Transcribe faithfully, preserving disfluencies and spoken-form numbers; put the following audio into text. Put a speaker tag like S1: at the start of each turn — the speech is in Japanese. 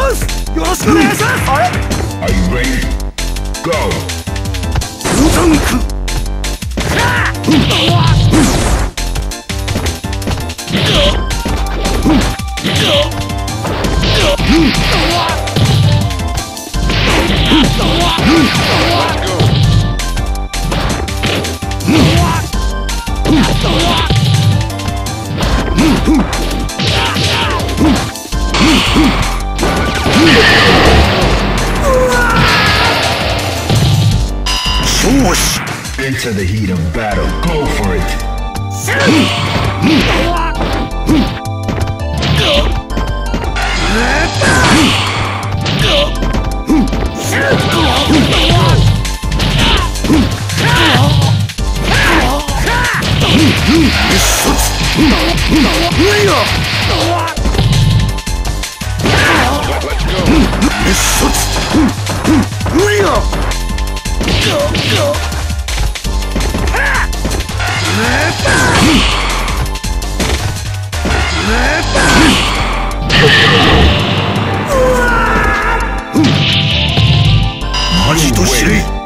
S1: スよろしくお願いします。あれ
S2: Are you ready? Go!
S1: ブタンク調子
S2: Into the heat of battle. Go for it. マジと知れ。